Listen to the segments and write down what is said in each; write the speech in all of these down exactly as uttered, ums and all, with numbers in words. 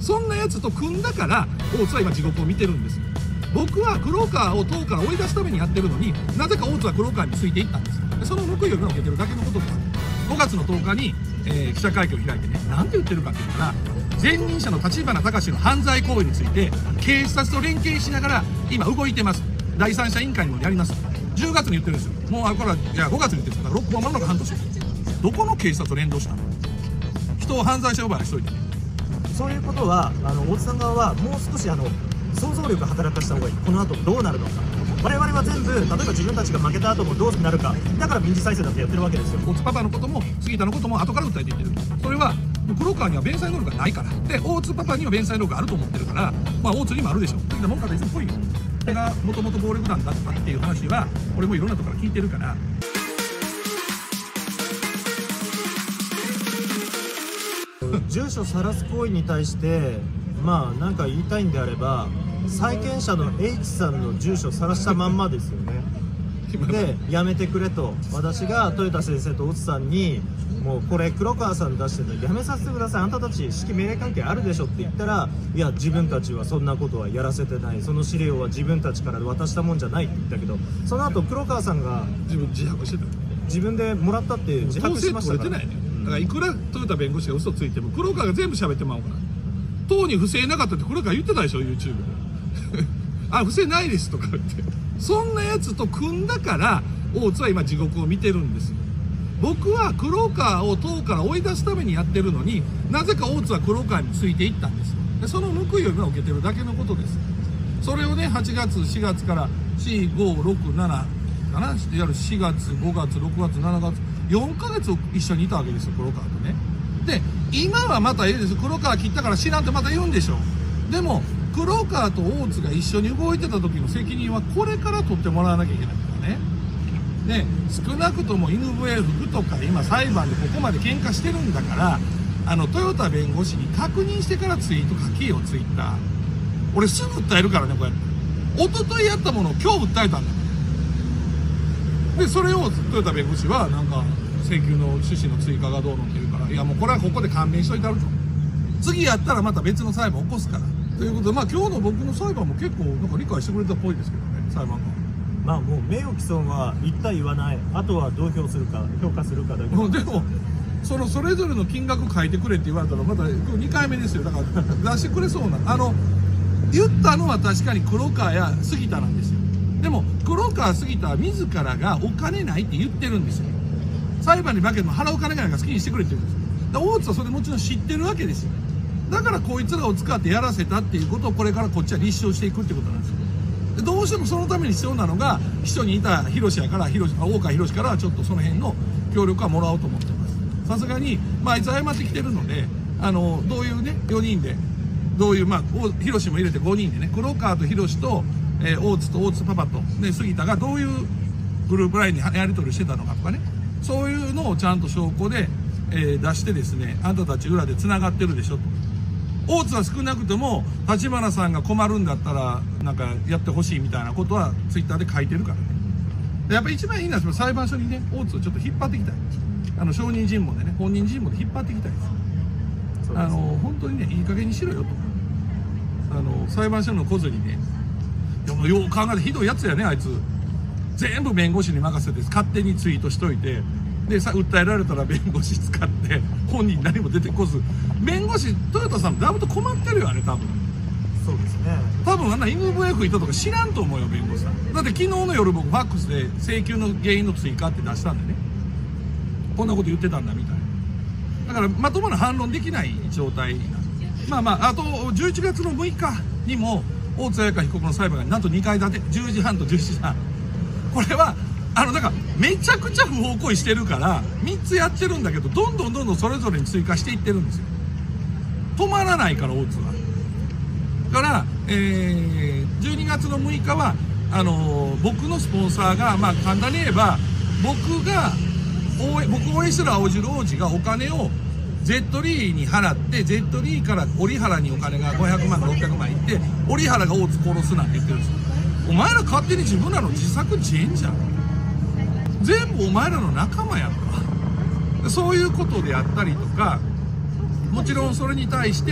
そんなやつと組んだから大津は今地獄を見てるんです。僕は黒川を党から追い出すためにやってるのに、なぜか大津は黒川についていったんです。でその報いを今受けてるだけのことです。ごがつのとおかに、えー、記者会見を開いてね、なんて言ってるかっていうから、前任者の立花孝志の犯罪行為について警察と連携しながら今動いてます。第三者委員会にもやります。じゅうがつに言ってるんですよ。もうあこれはじゃあごがつに言ってるんですから、ろっこまもなく半年。どこの警察と連動したの？人を犯罪者呼ばわりしといてね。 そういうことはあの大津さん側はもう少しあの想像力を働かせた方がいい。この後どうなるのか。我々は全部例えば自分たちが負けた後もどうなるか、だから民事再生だってやってるわけですよ。 大津パパのことも杉田のことも後から訴えていってる。それは黒川には弁済能力がないから、で大津パパには弁済能力があると思ってるから、まあ大津にもあるでしょ。杉田もんかといつも来いよ。それがもともと暴力団だったっていう話は俺もいろんなところから聞いてるから。 住所晒す行為に対してまあ何か言いたいんであれば、債権者の H さんの住所晒したまんまですよね。でやめてくれと、私が豊田先生と大津さんにもうこれ黒川さん出してるのやめさせてください、あんたたち指揮命令関係あるでしょって言ったら、いや自分たちはそんなことはやらせてない、その資料は自分たちから渡したもんじゃないって言ったけど、その後黒川さんが自分自白してた。 自分でもらったって自白しましたから。 統制取れてないね。だからいくら豊田弁護士が嘘ついても黒川が全部喋ってまうから。党に不正なかったって黒川言ってたでしょ YouTube であ不正ないですとか言って、そんなやつと組んだから大津は今地獄を見てるんです。僕は黒川を党から追い出すためにやってるのに、なぜか大津は黒川についていったんです。でその報いを今受けてるだけのことです。それをねはちがつしがつからよん、ご、ろく、ななかな、いわゆるしがつごがつろくがつしちがつよんかげつ一緒にいたわけですよ黒川とね。で今はまたええです、黒川切ったから知らんってまた言うんでしょ。でも黒川と大津が一緒に動いてた時の責任はこれから取ってもらわなきゃいけないからね。で少なくとも犬笛吹くとか今裁判でここまで喧嘩してるんだから、あの豊田弁護士に確認してからツイート書きよ。ツイッター俺すぐ訴えるからね。これ一昨日やったものを今日訴えたんだ。でそれを豊田弁護士はなんか請求の趣旨の追加がどうのって言うから、いやもうこれはここで勘弁しといてあると、次やったらまた別の裁判起こすからということで、まあ今日の僕の裁判も結構なんか理解してくれたっぽいですけどね、裁判官。 まあもう名誉毀損は言った言わない、あとはどう評するか評価するかだけ。 でもそのそれぞれの金額書いてくれって言われたらまた今日にかいめですよ。だから出してくれそうな、あの言ったのは確かに黒川や杉田なんですよ。でも黒川杉田は自らがお金ないって言ってるんですよ。裁判に負けても払う金がないから好きにしてくれって言うんですよ。だから大津はそれもちろん知ってるわけですよ。だからこいつらを使ってやらせたっていうことをこれからこっちは立証していくってことなんですよ。でどうしてもそのために必要なのが秘書にいた広やから広大川広からちょっとその辺の協力はもらおうと思ってます。さすがに、まあ、あいつ謝ってきてるので、あのどういうねよにんでどういうまあ広も入れてごにんでね、黒川と広と、えー、大津と大津パパと、ね、杉田がどういうグループラインにやり取りしてたのかとかね、そういうのをちゃんと証拠で、えー、出してですね、あんたたち裏でつながってるでしょと。大津は少なくとも立花さんが困るんだったらなんかやってほしいみたいなことはツイッターで書いてるからね。でやっぱり一番いいのは裁判所にね大津をちょっと引っ張っていきたい。あの証人尋問でね本人尋問で引っ張っていきたいです。そうですね、あの本当にねいい加減にしろよと。あの裁判所の小ずにね、いやもうよう考えてひどいやつやねあいつ。全部弁護士に任せて勝手にツイートしといて、でさ訴えられたら弁護士使って本人何も出てこず、弁護士豊田さんだいぶと困ってるよあれ多分。 そうですね、 多分あんな エヌブイエフ いたとか知らんと思うよ弁護士さん。だって昨日の夜僕ファックスで請求の原因の追加って出したんでね、こんなこと言ってたんだみたいな。だからまともな反論できない状態なんです。まあまああとじゅういちがつのむいかにも大津彩香被告の裁判がなんとにかい建て、じゅうじはんとじゅうしちじはん。これはあのだからめちゃくちゃ不法行為してるからみっつやってるんだけど、どんどんどんどんそれぞれに追加していってるんですよ。止まらないから大津は。だから、えー、じゅうにがつのむいかはあのー、僕のスポンサーがまあ簡単に言えば僕が応援僕を応援してる青汁王子がお金を ゼットリーに払って ゼットリー から折原にお金がごひゃくまんかろっぴゃくまんいって折原が大津殺すなんて言ってるんですよ。お前ら勝手に自分らの自作自演じゃん。全部お前らの仲間やんか。そういうことであったりとか、もちろんそれに対して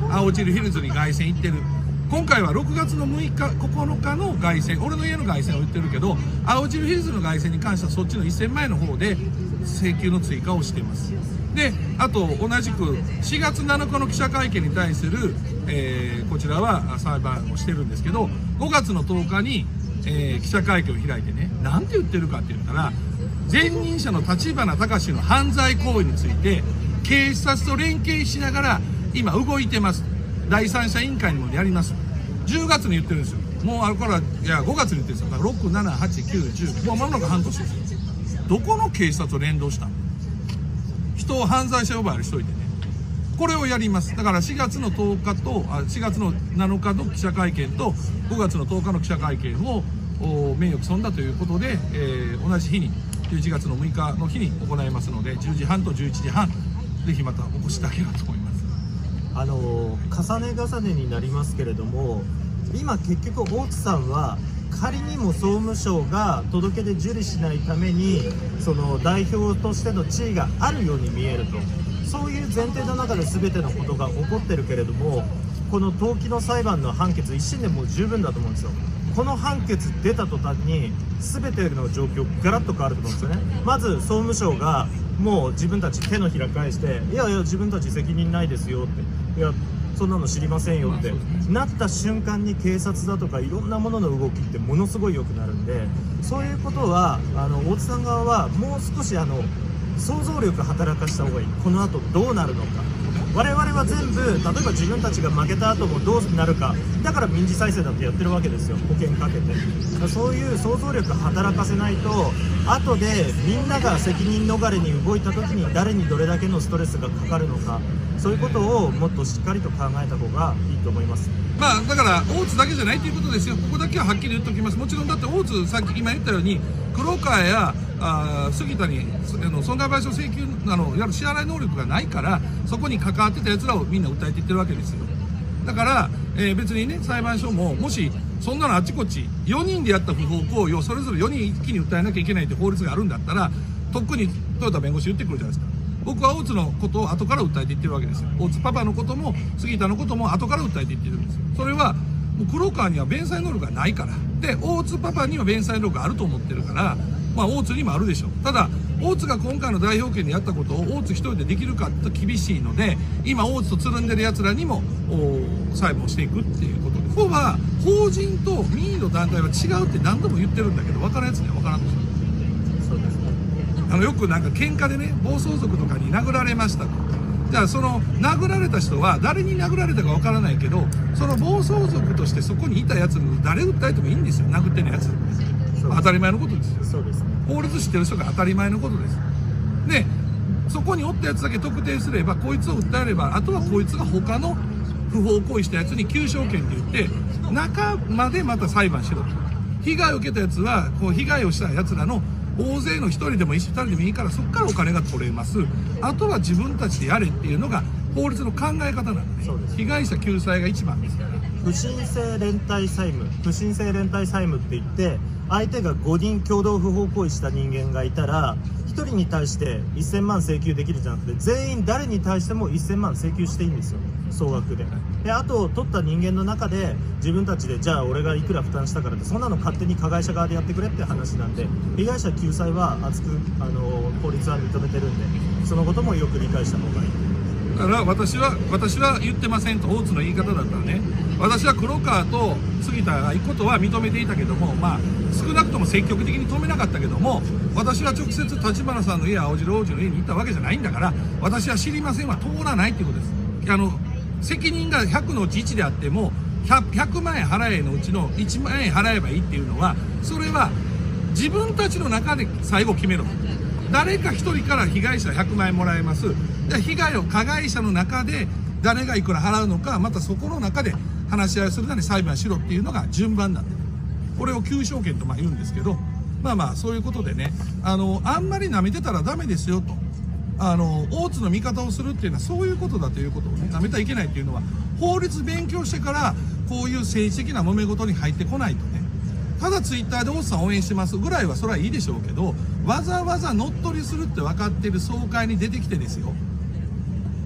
青汁ヒルズに凱旋行ってる。今回はろくがつのむいかここのかの凱旋、俺の家の凱旋を言ってるけど、青汁ヒルズの凱旋に関してはそっちのせんまんえんの方で請求の追加をしています。で、あと同じくしがつなのかの記者会見に対する、えー、こちらは裁判をしてるんですけど、ごがつのとおかに、えー、記者会見を開いてね、なんて言ってるかって言ったら、前任者の立花孝の犯罪行為について警察と連携しながら今動いてます。第三者委員会にもやります。じゅうがつに言ってるんですよ。もうあれから、いやごがつに言ってるんですよ。だからろく、なな、はち、きゅう、じゅう、もう間もなく半年ですよ。どこの警察と連動したの？人を犯罪者呼ばわりしといてね。これをやります。だからしがつのとおかと、あしがつのなのかの記者会見とごがつのとおかの記者会見を名誉毀損だということで、えー、同じ日にじゅういちがつのむいかの日に行いますので、じゅうじはんとじゅういちじはん、ぜひまたお越しいただければと思います。 あの重ね重ねになりますけれども、今結局大津さんは仮にも総務省が届け出受理しないためにその代表としての地位があるように見えると、そういう前提の中で全てのことが起こってるけれども、この登記の裁判の判決一審でもう十分だと思うんですよ。この判決出た途端に全ての状況ガラッと変わると思うんですよね。まず総務省がもう自分たち手のひら返して、いやいや自分たち責任ないですよって、いやそんなの知りませんよってなった瞬間に、警察だとかいろんなものの動きってものすごい良くなるんで、そういうことはあの大津さん側はもう少しあの想像力働かした方がいい。この後どうなるのか、我々は全部例えば自分たちが負けた後もどうなるか、だから民事再生だってやってるわけですよ、保険かけて。そういう想像力働かせないと、後でみんなが責任逃れに動いた時に誰にどれだけのストレスがかかるのか、そういうことをもっとしっかりと考えた方がいいと思います。 まあだから大津だけじゃないということですよ。ここだけははっきり言っておきます。もちろんだって大津、さっき今言ったように黒川やあ杉田にあの損害賠償請求あのやる支払い能力がないから、そこに関わってたやつらをみんな訴えていってるわけですよ。だから、えー、別にね、裁判所ももしそんなのあっちこっちよにんでやった不法行為をそれぞれよにん一気に訴えなきゃいけないって法律があるんだったら、とっくに豊田弁護士言ってくるじゃないですか。僕は大津のことを後から訴えていってるわけですよ。大津パパのことも杉田のことも後から訴えていってるんですよ。それはもう黒川には弁済能力がないから、で大津パパには弁済能力があると思ってるから、まあ大津にもあるでしょう。ただ大津が今回の代表権でやったことを大津一人でできるかと厳しいので、今大津とつるんでる奴らにも裁判をしていくっていうことで、ここは法人と民意の団体は違うって何度も言ってるんだけど、分からんやつには分からんでしょ。 そうですね。 あのよくなんか喧嘩でね、暴走族とかに殴られましたと。じゃあその殴られた人は誰に殴られたかわからないけど、その暴走族としてそこにいたやつに誰訴えてもいいんですよ、殴ってんのやつ。当たり前のことですよ。 そうですね。 法律知ってる人が当たり前のことです。で、そこにおったやつだけ特定すれば、こいつを訴えれば、あとはこいつが他の不法行為したやつに求償権って言って、中までまた裁判しろと。被害を受けたやつは、こう被害をしたやつらの大勢の一人でも一人でもいいから、そこからお金が取れます。あとは自分たちでやれっていうのが法律の考え方なので、 そうです。 被害者救済が一番ですから。 不審性連帯債務、不審性連帯債務って言って、相手がごにん共同不法行為した人間がいたら、ひとりに対してせんまん請求できるじゃなくて、全員誰に対してもせんまん請求していいんですよ、総額で。で、あと取った人間の中で自分たちで、じゃあ俺がいくら負担したからって、そんなの勝手に加害者側でやってくれって話なんで、被害者救済は厚くあの法律は認めてるんで、そのこともよく理解した方がいい。 だから私は私は言ってませんと、大津の言い方だったらね、私は黒川と杉田が行くことは認めていたけども、まあ少なくとも積極的に止めなかったけども、私は直接立花さんの家、青汁王子の家に行ったわけじゃないんだから、私は知りませんは通らないっていうことです。あの責任がひゃくのうちいちであっても、ひゃくまんえん払えのうちのいちまんえん払えばいいっていうのは、それは自分たちの中で最後決めろ。誰か一人から被害者ひゃくまんえんもらえます。で、被害を加害者の中で誰がいくら払うのか、またそこの中で話し合いをするなり裁判しろっていうのが順番なんで、これを求償権とまあ言うんですけど、まあまあそういうことでね、あのあんまり舐めてたらダメですよと。あの大津の味方をするっていうのはそういうことだということをね、舐めてはいけないっていうのは、法律勉強してからこういう政治的な揉め事に入ってこないとね。ただツイッターで大津さん応援してますぐらいはそれはいいでしょうけど、わざわざ乗っ取りするって分かってる総会に出てきてですよ、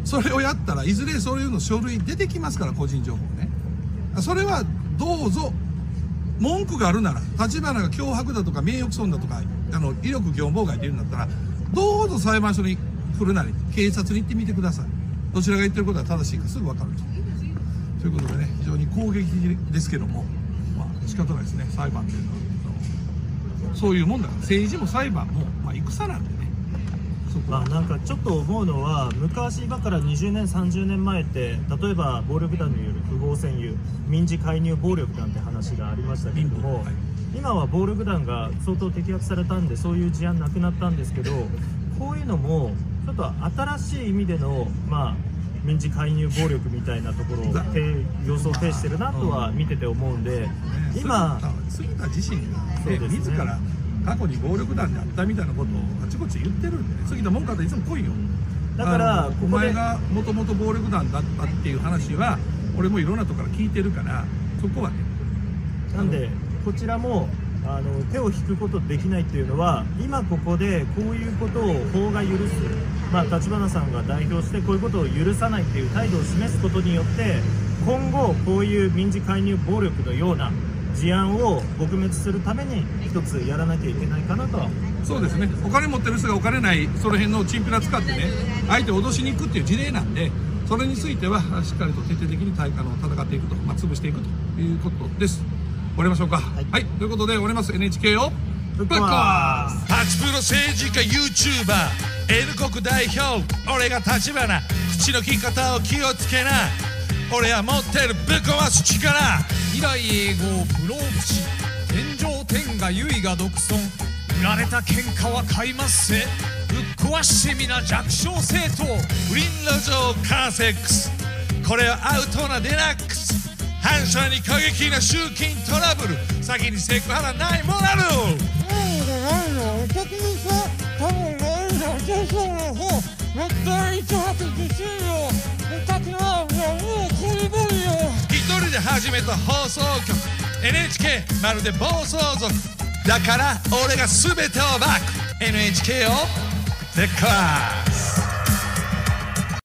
それをやったらいずれそういうの書類出てきますから、個人情報ね。それはどうぞ文句があるなら、立花が脅迫だとか名誉毀損だとかあの威力業務妨害で言うんだったら、どうぞ裁判所に来るなり警察に行ってみてください。どちらが言ってることは正しいかすぐ分かると。ということでね、非常に攻撃的ですけども、まあ仕方ないですね。裁判っていうのはそういうもんだから、政治も裁判も、まあ、戦なんでね。そこまあなんかちょっと思うのは、昔今からにじゅうねんさんじゅうねんまえって例えば暴力団による不法占有、民事介入暴力団って話がありましたけれども、はい、今は暴力団が相当摘発されたんでそういう事案なくなったんですけど、こういうのもちょっと新しい意味でのまあ民事介入暴力みたいなところを様相を呈してるなとは見てて思うんで、今杉田自身が、ねね、自ら過去に暴力団であったみたいなことをあちこち言ってるんでね、杉田文科といつも来いよ。 だからお前がもともと暴力団だったっていう話は俺もいろんなところから聞いてるから、そこはね。 なんでこちらもあの手を引くことできないっていうのは、今ここでこういうことを法が許す、まあ、立花さんが代表してこういうことを許さないっていう態度を示すことによって、今後こういう民事介入暴力のような事案を撲滅するために一つやらなきゃいけないかなとは。 そうですね、お金持ってる人がお金ないその辺のチンピラ使ってね、相手を脅しに行くっていう事例なんで、それについてはしっかりと徹底的に対あの戦っていくと、まあ、潰していくということです。終わりましょうか。はい、はい、ということで終わります。 エヌエイチケー をぶっ壊す。ハチプロ政治家 YouTuber N 国代表、俺が立花、口の利き方を気をつけな。俺は持ってるぶっ壊す力。 未来永劫不老不死、天上天下唯我独尊。売られた喧嘩は買いますぜ。ぶっ壊してみな弱小生徒。 不倫路上カーセックス、これはアウトなデラックス。反射に過激な集金トラブル、先にセクハラないもなる。 何がないの、お客にさ、多分ないの、女性の方、絶対一発自信よ。お客はもうこりぼりよ。 一人で始めた放送局 エヌエイチケー まるで暴走族だから、俺が全てをバック。 エヌエイチケー をぶっ壊す。